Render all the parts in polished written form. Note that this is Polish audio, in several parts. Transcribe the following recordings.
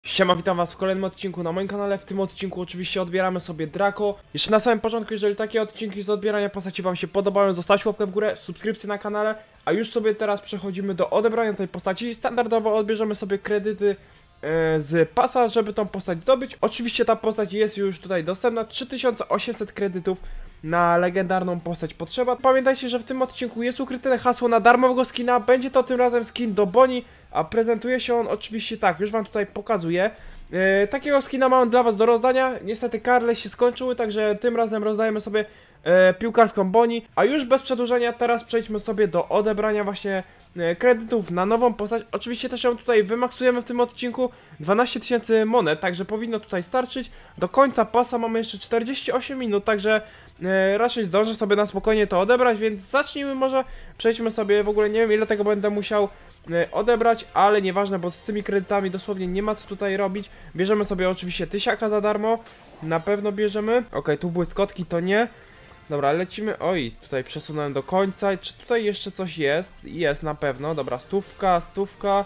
Siema, witam was w kolejnym odcinku na moim kanale. W tym odcinku oczywiście odbieramy sobie Draco. Jeszcze na samym początku, jeżeli takie odcinki z odbierania postaci wam się podobają, zostawcie łapkę w górę, subskrypcję na kanale. A już sobie teraz przechodzimy do odebrania tej postaci. Standardowo odbierzemy sobie kredyty z pasa, żeby tą postać zdobyć. Oczywiście ta postać jest już tutaj dostępna. 3800 kredytów na legendarną postać potrzeba. Pamiętajcie, że w tym odcinku jest ukryte hasło na darmowego skina. Będzie to tym razem skin do Bonnie, a prezentuje się on oczywiście tak, już wam tutaj pokazuję. Takiego skina mam dla was do rozdania. Niestety karle się skończyły, także tym razem rozdajemy sobie piłkarską Bonnie. A już bez przedłużenia teraz przejdźmy sobie do odebrania właśnie kredytów na nową postać. Oczywiście też ją tutaj wymaksujemy w tym odcinku. 12 000 monet, także powinno tutaj starczyć. Do końca pasa mamy jeszcze 48 minut, także raczej zdążę sobie na spokojnie to odebrać, więc zacznijmy może. Przejdźmy sobie, w ogóle nie wiem ile tego będę musiał odebrać, ale nieważne, bo z tymi kredytami dosłownie nie ma co tutaj robić. Bierzemy sobie oczywiście 1000 za darmo. Na pewno bierzemy. Okej, tu błyskotki to nie. Dobra, lecimy. Oj, tutaj przesunąłem do końca. Czy tutaj jeszcze coś jest? Jest na pewno. Dobra, stówka.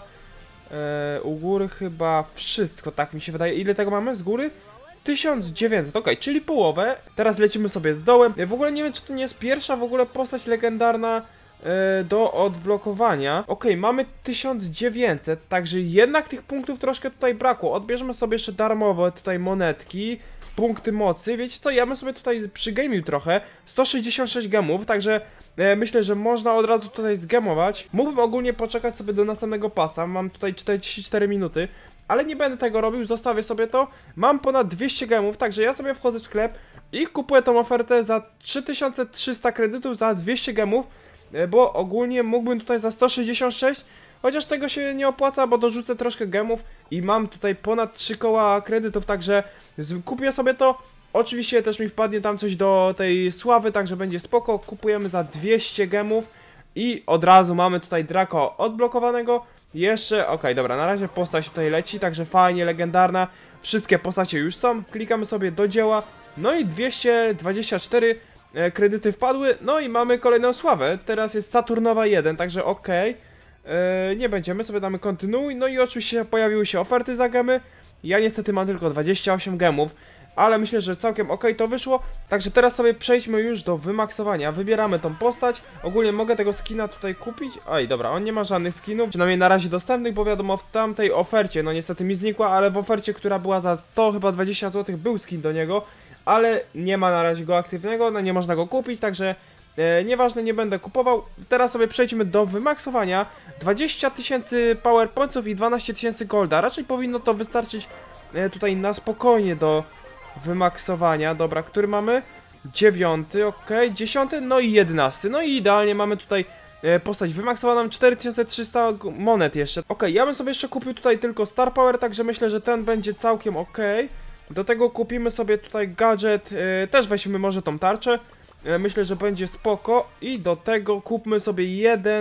U góry chyba wszystko, tak mi się wydaje. Ile tego mamy z góry? 1900, ok, czyli połowę. Teraz lecimy sobie z dołem. W ogóle nie wiem, czy to nie jest pierwsza w ogóle postać legendarna do odblokowania. Ok, mamy 1900, także jednak tych punktów troszkę tutaj brakło. Odbierzemy sobie jeszcze darmowe tutaj monetki, punkty mocy. Wiecie co, ja bym sobie tutaj przygamił trochę. 166 gemów, także myślę, że można od razu tutaj zgemować. Mógłbym ogólnie poczekać sobie do następnego pasa. Mam tutaj 44 minuty, ale nie będę tego robił, zostawię sobie to. Mam ponad 200 gemów, także ja sobie wchodzę w sklep i kupuję tą ofertę za 3300 kredytów za 200 gemów. Bo ogólnie mógłbym tutaj za 166, chociaż tego się nie opłaca, bo dorzucę troszkę gemów i mam tutaj ponad 3 koła kredytów, także kupię sobie to. Oczywiście też mi wpadnie tam coś do tej sławy, także będzie spoko. Kupujemy za 200 gemów i od razu mamy tutaj Draco odblokowanego. Jeszcze, okej, dobra, na razie postać tutaj leci, także fajnie, legendarna. Wszystkie postacie już są, klikamy sobie do dzieła. No i 224 kredyty wpadły, no i mamy kolejną sławę. Teraz jest Saturnowa 1, także okej. Nie będziemy, sobie damy kontynuuj. No i oczywiście pojawiły się oferty za gemy. Ja niestety mam tylko 28 gemów, ale myślę, że całkiem okej to wyszło. Także teraz sobie przejdźmy już do wymaksowania. Wybieramy tą postać. Ogólnie mogę tego skina tutaj kupić. Oj, dobra, on nie ma żadnych skinów, przynajmniej na razie dostępnych, bo wiadomo w tamtej ofercie, no niestety mi znikła, ale w ofercie, która była za to chyba 20 zł był skin do niego. Ale nie ma na razie go aktywnego, no nie można go kupić, także nieważne, nie będę kupował. Teraz sobie przejdźmy do wymaksowania. 20 000 powerpointsów i 12 000 golda. Raczej powinno to wystarczyć tutaj na spokojnie do wymaksowania. Dobra, który mamy? 9, ok, 10, no i 11. No i idealnie mamy tutaj postać wymaksowaną, 4300 monet jeszcze. Ok, ja bym sobie jeszcze kupił tutaj tylko Star Power, także myślę, że ten będzie całkiem ok. Do tego kupimy sobie tutaj gadżet, też weźmy może tą tarczę, myślę, że będzie spoko. I do tego kupmy sobie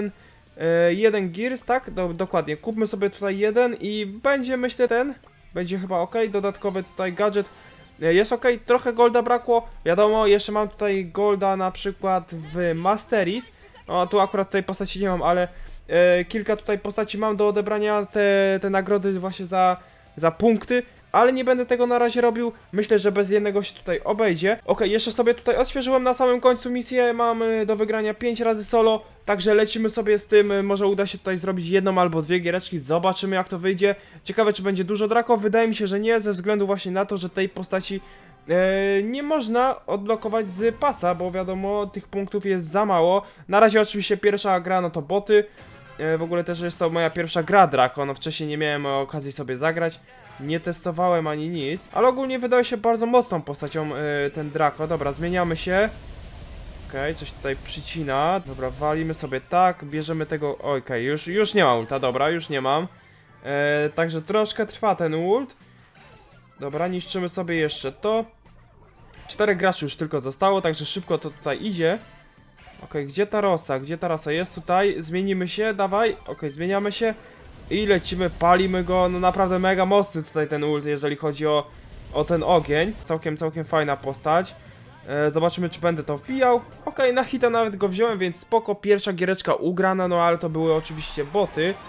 jeden Gears, tak? Dokładnie, kupmy sobie tutaj jeden i będzie, myślę, ten będzie chyba ok. Dodatkowy tutaj gadżet jest ok, trochę golda brakło, wiadomo, jeszcze mam tutaj golda na przykład w Masteries. O, tu akurat tej postaci nie mam, ale kilka tutaj postaci mam do odebrania, te nagrody właśnie za punkty. Ale nie będę tego na razie robił, myślę, że bez jednego się tutaj obejdzie. Ok, jeszcze sobie tutaj odświeżyłem na samym końcu misję, mamy do wygrania 5 razy solo. Także lecimy sobie z tym, może uda się tutaj zrobić jedną albo dwie giereczki, zobaczymy jak to wyjdzie. Ciekawe czy będzie dużo Draco, wydaje mi się, że nie, ze względu właśnie na to, że tej postaci nie można odblokować z pasa, bo wiadomo, tych punktów jest za mało. Na razie oczywiście pierwsza gra, no to boty. W ogóle też jest to moja pierwsza gra Draco, no wcześniej nie miałem okazji sobie zagrać. Nie testowałem ani nic, ale ogólnie wydaje się bardzo mocną postacią ten Draco. Dobra, zmieniamy się. Okej, coś tutaj przycina. Dobra, walimy sobie tak, bierzemy tego... Okej, już nie mam ulta, dobra, już nie mam. Także troszkę trwa ten ult. Dobra, niszczymy sobie jeszcze to. 4 graczy już tylko zostało, także szybko to tutaj idzie. Okej, gdzie ta Rosa? Gdzie ta Rosa? Jest tutaj, zmienimy się, dawaj. Okej, zmieniamy się. I lecimy, palimy go, no naprawdę mega mocny tutaj ten ult, jeżeli chodzi o ten ogień. Całkiem fajna postać. Zobaczymy czy będę to wbijał. Okej, na hita nawet go wziąłem, więc spoko, pierwsza giereczka ugrana, no ale to były oczywiście boty.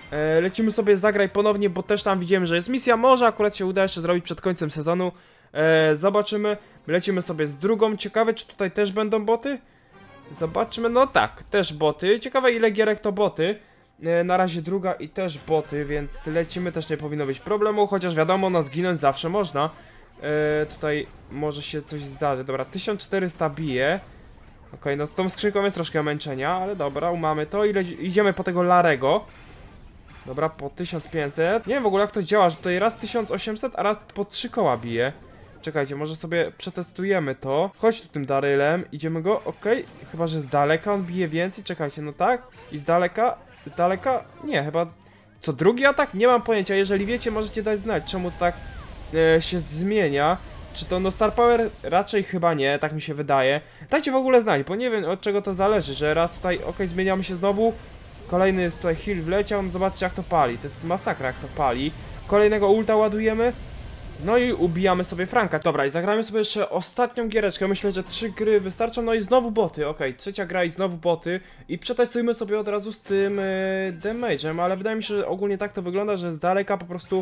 Lecimy sobie zagraj ponownie, bo też tam widziałem, że jest misja. Może akurat się uda jeszcze zrobić przed końcem sezonu. Zobaczymy. Lecimy sobie z drugą. Ciekawe, czy tutaj też będą boty? Zobaczmy, no tak, też boty. Ciekawe, ile gierek to boty. Na razie druga i też boty, więc lecimy, też nie powinno być problemu. Chociaż wiadomo, no zginąć zawsze można. Tutaj może się coś zdarzy. Dobra, 1400 bije. Okej, no z tą skrzynką jest troszkę męczenia, ale dobra, mamy to i idziemy po tego Larego. Dobra, po 1500. Nie wiem w ogóle jak to działa, że tutaj raz 1800, a raz po 3 koła bije. Czekajcie, może sobie przetestujemy to. Chodź tu tym Darylem, idziemy go, okej. Chyba, że z daleka on bije więcej, czekajcie, no tak. I z daleka, nie, chyba co drugi atak? Nie mam pojęcia, jeżeli wiecie, możecie dać znać, czemu to tak się zmienia. Czy to no Star Power? Raczej chyba nie, tak mi się wydaje. Dajcie w ogóle znać, bo nie wiem od czego to zależy, że raz tutaj, zmieniamy się znowu. Kolejny tutaj heal wleciał, no zobaczcie jak to pali, to jest masakra jak to pali. Kolejnego ulta ładujemy. No i ubijamy sobie Franka. Dobra, i zagramy sobie jeszcze ostatnią giereczkę. Myślę, że 3 gry wystarczą. No i znowu boty, trzecia gra i znowu boty. I przetestujmy sobie od razu z tym damage'em, ale wydaje mi się, że ogólnie tak to wygląda, że z daleka po prostu...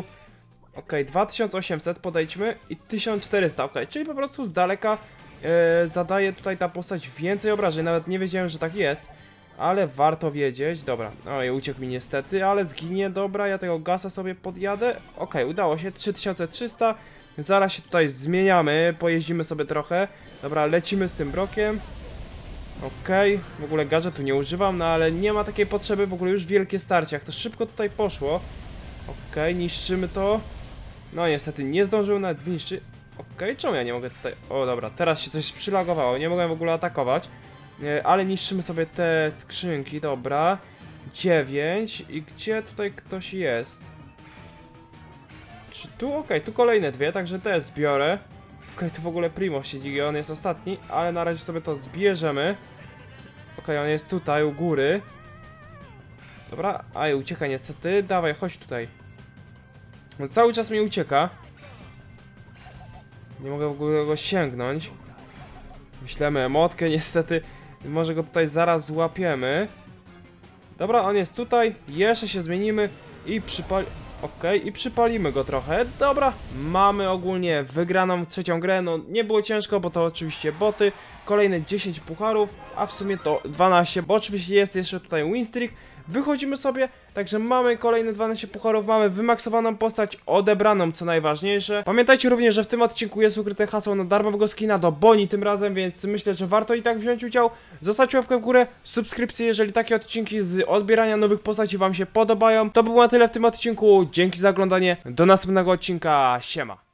2800 podejdźmy i 1400, czyli po prostu z daleka zadaje tutaj ta postać więcej obrażeń. Nawet nie wiedziałem, że tak jest. Ale warto wiedzieć, dobra, oj, uciekł mi niestety, ale zginie, dobra, ja tego gasa sobie podjadę. Udało się, 3300, zaraz się tutaj zmieniamy, pojeździmy sobie trochę. Dobra, lecimy z tym brokiem. W ogóle gadżetu nie używam, no ale nie ma takiej potrzeby, w ogóle już wielkie starcie, jak to szybko tutaj poszło. Niszczymy to. No niestety nie zdążył nawet zniszczyć. Czemu ja nie mogę tutaj... O dobra, teraz się coś przylagowało, nie mogłem w ogóle atakować. Ale niszczymy sobie te skrzynki, dobra. 9 i gdzie tutaj ktoś jest? Czy tu? Tu kolejne dwie, także te zbiorę. Tu w ogóle Primo siedzi, on jest ostatni, ale na razie sobie to zbierzemy. On jest tutaj u góry. Dobra, ucieka niestety, dawaj, chodź tutaj. No cały czas mi ucieka. Nie mogę w ogóle go sięgnąć. Myślemy emotkę, niestety. Może go tutaj zaraz złapiemy. Dobra, on jest tutaj. Jeszcze się zmienimy i przypalimy go trochę. Dobra, mamy ogólnie wygraną trzecią grę. No nie było ciężko, bo to oczywiście boty. Kolejne 10 pucharów, a w sumie to 12, bo oczywiście jest jeszcze tutaj win streak. Wychodzimy sobie, także mamy kolejne 12 pucharów, mamy wymaksowaną postać, odebraną co najważniejsze. Pamiętajcie również, że w tym odcinku jest ukryte hasło na darmowego skina do Boni tym razem, więc myślę, że warto i tak wziąć udział. Zostawcie łapkę w górę, subskrypcję, jeżeli takie odcinki z odbierania nowych postaci wam się podobają. To było na tyle w tym odcinku, dzięki za oglądanie, do następnego odcinka, siema.